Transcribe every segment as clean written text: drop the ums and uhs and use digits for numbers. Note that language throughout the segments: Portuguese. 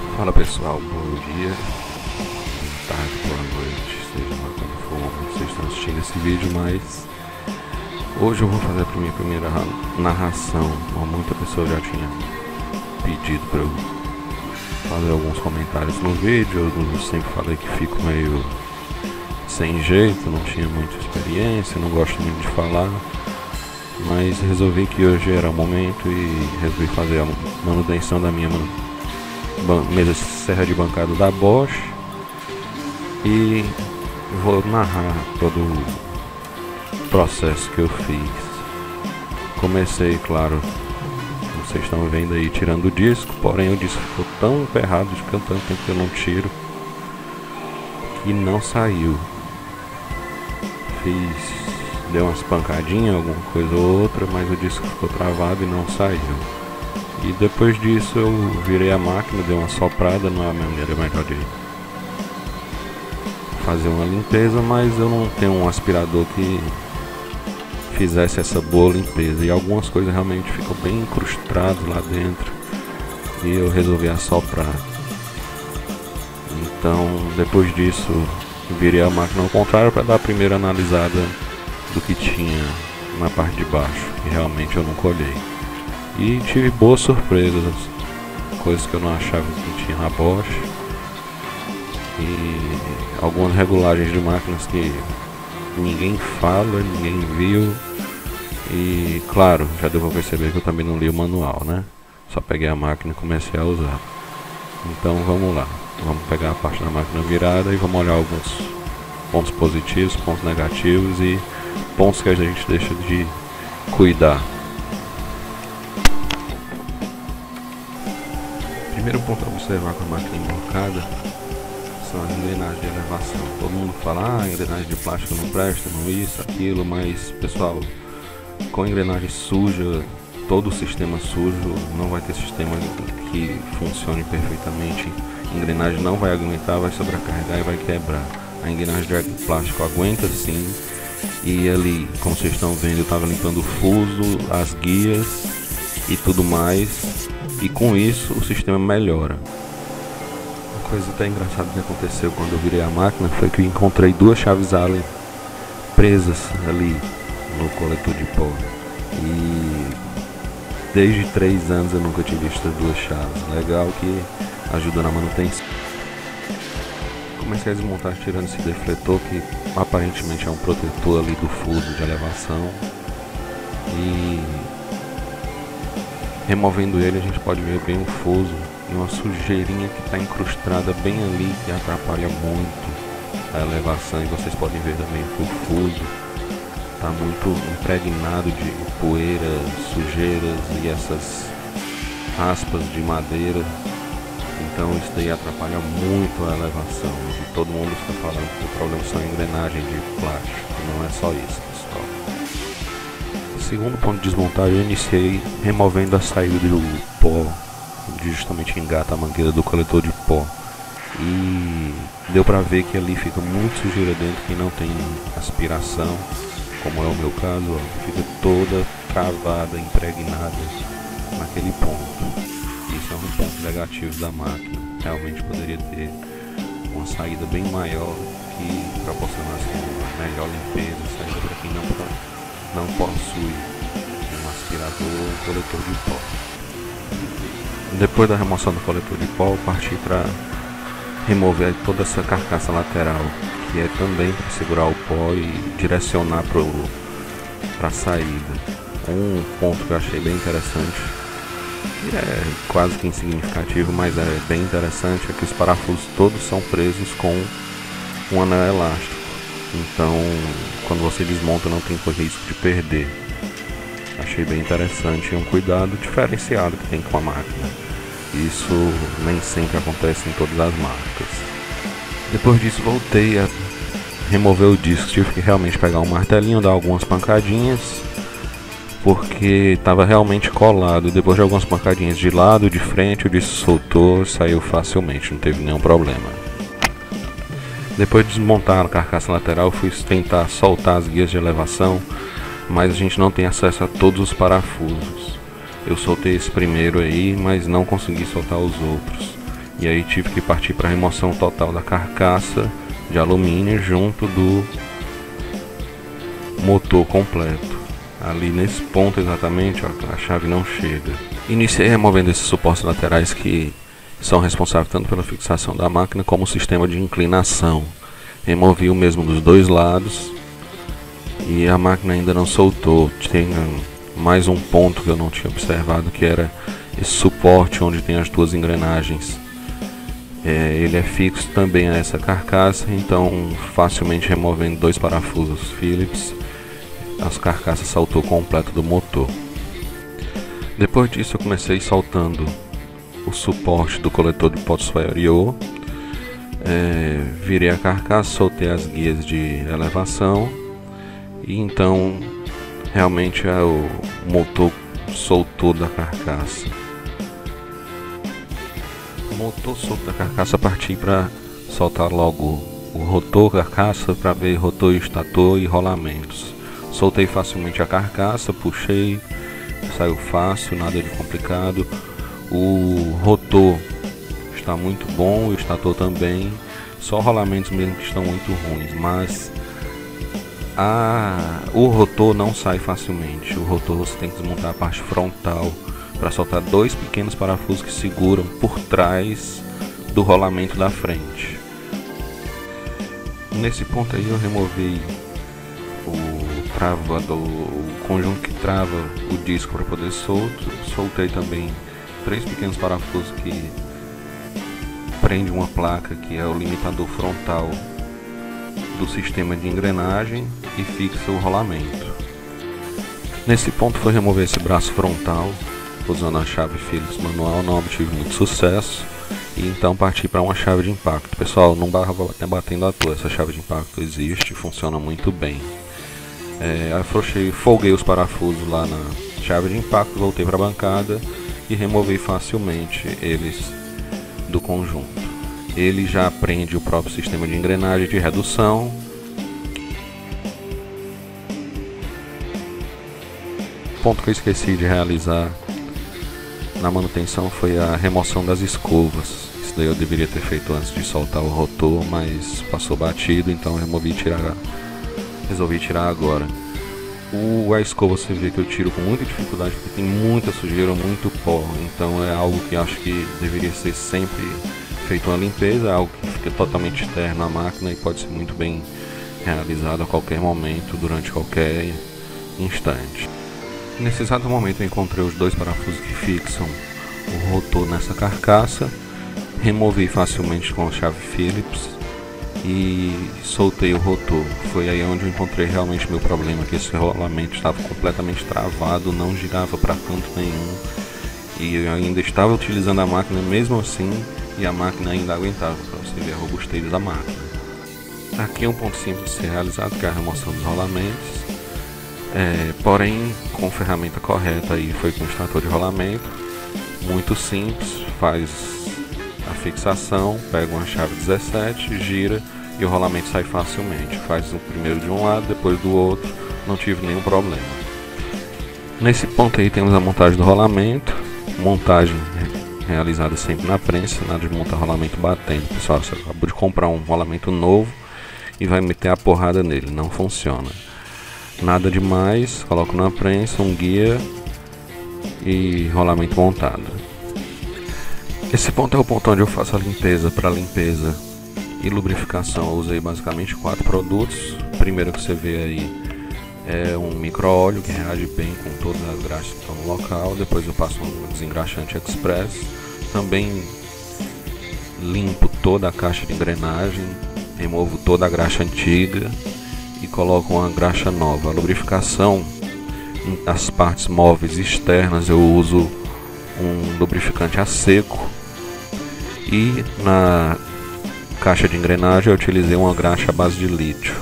Fala pessoal, bom dia, boa tarde, boa noite, seja lá quando for o momento que vocês estão assistindo esse vídeo, mas hoje eu vou fazer a minha primeira narração. Muita pessoa já tinha pedido para eu fazer alguns comentários no vídeo. Eu sempre falei que fico meio sem jeito, não tinha muita experiência, não gosto muito de falar, mas resolvi que hoje era o momento e resolvi fazer a manutenção da minha mesa serra de bancada da Bosch e vou narrar todo o processo que eu fiz. Comecei, claro, como vocês estão vendo aí, tirando o disco, porém o disco ficou tão emperrado de tanto tempo que eu não tiro que não saiu. Deu umas pancadinhas, alguma coisa ou outra, mas o disco ficou travado e não saiu. E depois disso eu virei a máquina, dei uma soprada, não é a maneira melhor de fazer uma limpeza, mas eu não tenho um aspirador que fizesse essa boa limpeza e algumas coisas realmente ficam bem incrustadas lá dentro e eu resolvi assoprar. Então depois disso virei a máquina ao contrário para dar a primeira analisada do que tinha na parte de baixo, que realmente eu não colhei. E tive boas surpresas, coisas que eu não achava que tinha na Bosch e algumas regulagens de máquinas que ninguém fala, ninguém viu. E claro, já deu pra perceber que eu também não li o manual, né? Só peguei a máquina e comecei a usar. Então vamos lá, vamos pegar a parte da máquina virada e vamos olhar alguns pontos positivos, pontos negativos e pontos que a gente deixa de cuidar. Primeiro ponto a observar com a máquina emborcada são as engrenagens de elevação. Todo mundo fala, engrenagem de plástico não presta, não isso, aquilo, mas pessoal, com engrenagem suja, todo o sistema sujo, não vai ter sistema que funcione perfeitamente. A engrenagem não vai aguentar, vai sobrecarregar e vai quebrar. A engrenagem de plástico aguenta sim, e ali, como vocês estão vendo, eu estava limpando o fuso, as guias e tudo mais. E com isso o sistema melhora. Uma coisa até engraçada que aconteceu quando eu virei a máquina foi que eu encontrei duas chaves Allen presas ali no coletor de pó. E desde 3 anos eu nunca tinha visto as duas chaves. Legal que ajuda na manutenção. Comecei a desmontar tirando esse defletor que aparentemente é um protetor ali do fuso de elevação. E removendo ele a gente pode ver bem o fuso e uma sujeirinha que está incrustada bem ali que atrapalha muito a elevação, e vocês podem ver também que o fuso está muito impregnado de poeira, sujeiras e essas aspas de madeira, então isso daí atrapalha muito a elevação e todo mundo está falando que o problema são engrenagem de plástico, não é só isso, pessoal. Segundo ponto de desmontagem, eu iniciei removendo a saída do pó, onde justamente engata a mangueira do coletor de pó. E deu pra ver que ali fica muito sujeira dentro que não tem aspiração, como é o meu caso, ó, fica toda cavada, impregnada naquele ponto. Isso é um ponto negativo da máquina. Realmente poderia ter uma saída bem maior que proporcionasse uma melhor limpeza, saída para quem não possui um aspirador ou um coletor de pó. Depois da remoção do coletor de pó, eu parti para remover toda essa carcaça lateral, que é também para segurar o pó e direcionar para a saída. Um ponto que eu achei bem interessante, que é quase que insignificativo, mas é bem interessante, é que os parafusos todos são presos com um anel elástico. Então, quando você desmonta, não tem risco de perder. Achei bem interessante e um cuidado diferenciado que tem com a máquina. Isso nem sempre acontece em todas as marcas. Depois disso, voltei a remover o disco. Tive que realmente pegar um martelinho, dar algumas pancadinhas, porque estava realmente colado. Depois de algumas pancadinhas de lado, de frente, o disco soltou e saiu facilmente, não teve nenhum problema. Depois de desmontar a carcaça lateral, fui tentar soltar as guias de elevação, mas a gente não tem acesso a todos os parafusos. Eu soltei esse primeiro aí, mas não consegui soltar os outros. E aí tive que partir para a remoção total da carcaça de alumínio junto do motor completo. Ali nesse ponto exatamente, ó, a chave não chega. Iniciei removendo esses suportes laterais que são responsáveis tanto pela fixação da máquina como o sistema de inclinação. Removi o mesmo dos dois lados e a máquina ainda não soltou. Tem mais um ponto que eu não tinha observado, que era esse suporte onde tem as duas engrenagens. Ele é fixo também a essa carcaça, então facilmente removendo dois parafusos Phillips, as carcaças saltou completo do motor. Depois disso eu comecei soltando o suporte do coletor de pó superior, virei a carcaça, soltei as guias de elevação e então realmente o motor soltou da carcaça. O motor solto da carcaça, parti para soltar logo o rotor, carcaça, para ver rotor, estator e rolamentos. Soltei facilmente a carcaça, puxei, saiu fácil, nada de complicado. O rotor está muito bom, o estator também, só rolamentos mesmo que estão muito ruins, mas o rotor não sai facilmente. O rotor você tem que desmontar a parte frontal para soltar dois pequenos parafusos que seguram por trás do rolamento da frente. Nesse ponto aí eu removi o conjunto que trava o disco para poder solto. Soltei também três pequenos parafusos que prende uma placa que é o limitador frontal do sistema de engrenagem e fixa o rolamento. Nesse ponto foi remover esse braço frontal usando a chave Phillips manual, não obtive muito sucesso e então parti para uma chave de impacto. Pessoal, não batendo à toa, essa chave de impacto existe, funciona muito bem. Folguei os parafusos lá na chave de impacto, voltei para a bancada e removi facilmente eles do conjunto. Ele já prende o próprio sistema de engrenagem de redução. O ponto que eu esqueci de realizar na manutenção foi a remoção das escovas. Isso daí eu deveria ter feito antes de soltar o rotor, mas passou batido, então resolvi tirar agora. A escova você vê que eu tiro com muita dificuldade porque tem muita sujeira, muito pó, então é algo que acho que deveria ser sempre feito uma limpeza, algo que fica totalmente externo à máquina e pode ser muito bem realizado a qualquer momento, durante qualquer instante. Nesse exato momento eu encontrei os dois parafusos que fixam o rotor nessa carcaça, removi facilmente com a chave Phillips e soltei o rotor. Foi aí onde eu encontrei realmente meu problema, que esse rolamento estava completamente travado, não girava para canto nenhum e eu ainda estava utilizando a máquina mesmo assim e a máquina ainda aguentava, para você ver a robustez da máquina. Aqui é um ponto simples de ser realizado, que é a remoção dos rolamentos. Porém, com ferramenta correta, aí foi com o extrator de rolamento, muito simples, faz a fixação, pega uma chave 17, gira e o rolamento sai facilmente. Faz o primeiro de um lado, depois do outro, não tive nenhum problema. Nesse ponto aí temos a montagem do rolamento, montagem realizada sempre na prensa, nada de montar rolamento batendo. Pessoal, você acabou de comprar um rolamento novo e vai meter a porrada nele, não funciona. Nada demais, coloco na prensa, um guia e rolamento montado. Esse ponto é o ponto onde eu faço a limpeza. Para limpeza e lubrificação eu usei basicamente 4 produtos. O primeiro que você vê aí é um micro-óleo que reage bem com todas as graxas que estão no local. Depois eu passo um desengraxante express. Também limpo toda a caixa de engrenagem, removo toda a graxa antiga e coloco uma graxa nova. A lubrificação, nas partes móveis externas eu uso um lubrificante a seco e na caixa de engrenagem eu utilizei uma graxa à base de lítio.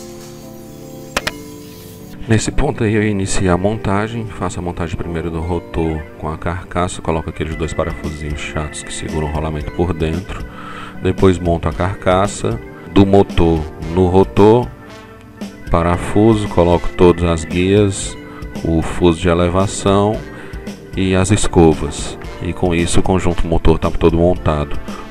Nesse ponto aí eu inicio a montagem, faço a montagem primeiro do rotor com a carcaça, coloco aqueles dois parafusinhos chatos que seguram o rolamento por dentro, depois monto a carcaça do motor no rotor, parafuso, coloco todas as guias, o fuso de elevação e as escovas, e com isso o conjunto motor está todo montado.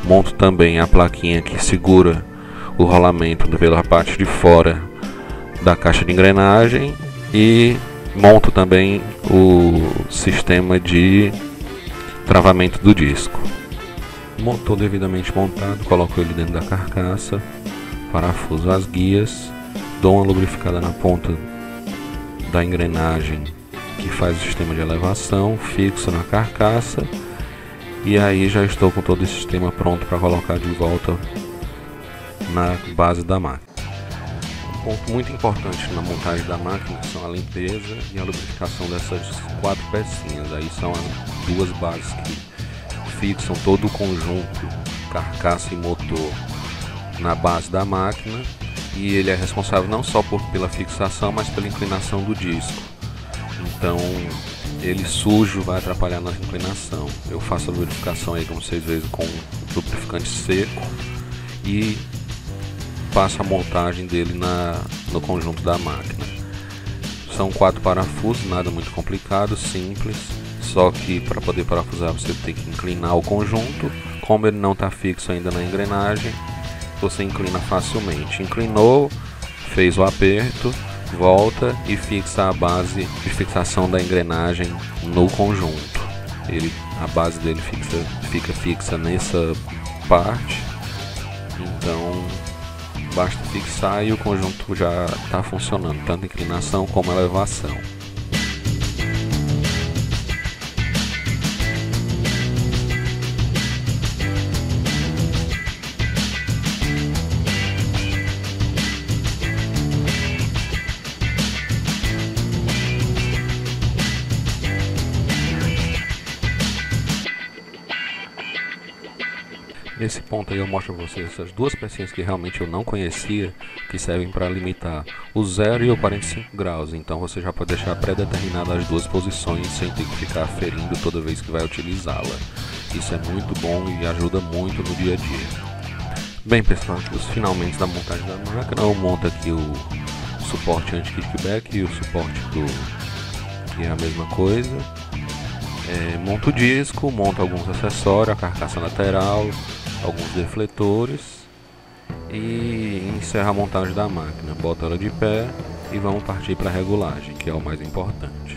Monto também a plaquinha que segura o rolamento pela parte de fora da caixa de engrenagem e monto também o sistema de travamento do disco. Motor devidamente montado, coloco ele dentro da carcaça, parafuso as guias, dou uma lubrificada na ponta da engrenagem que faz o sistema de elevação, fixo na carcaça e aí já estou com todo esse sistema pronto para colocar de volta na base da máquina. Um ponto muito importante na montagem da máquina são a limpeza e a lubrificação dessas 4 pecinhas. Aí são as 2 bases que fixam todo o conjunto, carcaça e motor, na base da máquina, e ele é responsável não só pela fixação, mas pela inclinação do disco. Então ele sujo vai atrapalhar na inclinação. Eu faço a lubrificação aí, como vocês veem, com lubrificante seco e faço a montagem dele no conjunto da máquina. São 4 parafusos, nada muito complicado, simples, só que para poder parafusar você tem que inclinar o conjunto. Como ele não está fixo ainda na engrenagem, você inclina facilmente. Inclinou, fez o aperto, volta e fixa a base de fixação da engrenagem no conjunto. A base dele fica fixa nessa parte, então basta fixar e o conjunto já está funcionando, tanto inclinação como elevação. Nesse ponto aí eu mostro para vocês essas 2 pecinhas que realmente eu não conhecia, que servem para limitar o 0 e o 45 graus. Então você já pode deixar pré-determinadas as 2 posições sem ter que ficar aferindo toda vez que vai utilizá-la. Isso é muito bom e ajuda muito no dia a dia. Bem pessoal, aqui os finalmente da montagem da máquina. Eu monto aqui o suporte anti-kickback e o suporte que é a mesma coisa. Monto o disco, monto alguns acessórios, a carcaça lateral, alguns defletores e encerro a montagem da máquina. Boto ela de pé e vamos partir para a regulagem, que é o mais importante.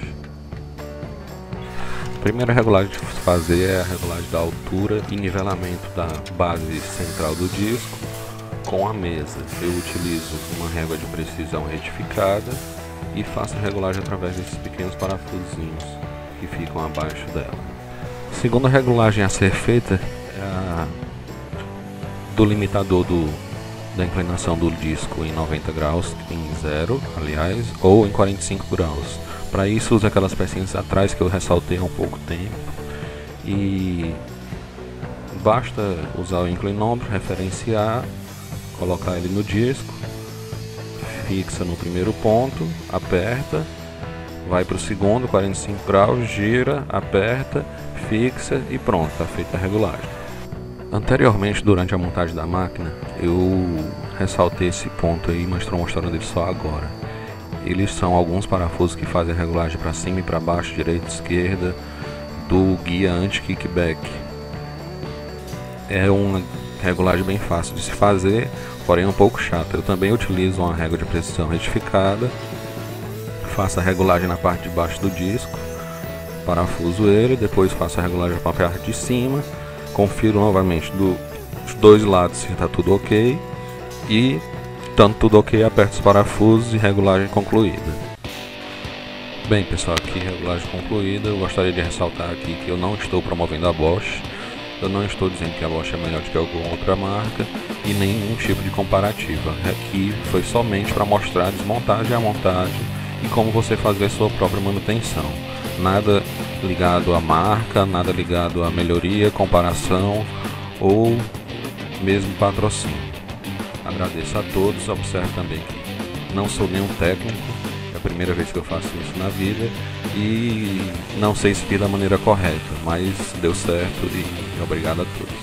A primeira regulagem de fazer é a regulagem da altura e nivelamento da base central do disco com a mesa. Eu utilizo uma régua de precisão retificada e faço a regulagem através desses pequenos parafusinhos que ficam abaixo dela. A segunda regulagem a ser feita é a do limitador da inclinação do disco em 90 graus, em 0, aliás, ou em 45 graus. Para isso, uso aquelas pecinhas atrás que eu ressaltei há um pouco tempo. E basta usar o inclinômetro, referenciar, colocar ele no disco, fixa no primeiro ponto, aperta, vai para o segundo, 45 graus, gira, aperta, fixa e pronto, está feita a regulagem. Anteriormente, durante a montagem da máquina, eu ressaltei esse ponto aí, mas estou mostrando ele só agora. Eles são alguns parafusos que fazem a regulagem para cima e para baixo, direita e esquerda, do guia anti-kickback. É uma regulagem bem fácil de se fazer, porém um pouco chata. Eu também utilizo uma régua de precisão retificada, faço a regulagem na parte de baixo do disco, parafuso ele, depois faço a regulagem para a parte de cima, confiro novamente dos 2 lados se está tudo ok e, tanto tudo ok, aperto os parafusos e regulagem concluída. Bem pessoal, aqui regulagem concluída. Eu gostaria de ressaltar aqui que eu não estou promovendo a Bosch, eu não estou dizendo que a Bosch é melhor do que alguma outra marca e nenhum tipo de comparativa. Aqui foi somente para mostrar a desmontagem e a montagem e como você fazer a sua própria manutenção. Nada ligado à marca, nada ligado à melhoria, comparação ou mesmo patrocínio. Agradeço a todos, observe também que não sou nenhum técnico, é a primeira vez que eu faço isso na vida e não sei se fiz da maneira correta, mas deu certo e obrigado a todos.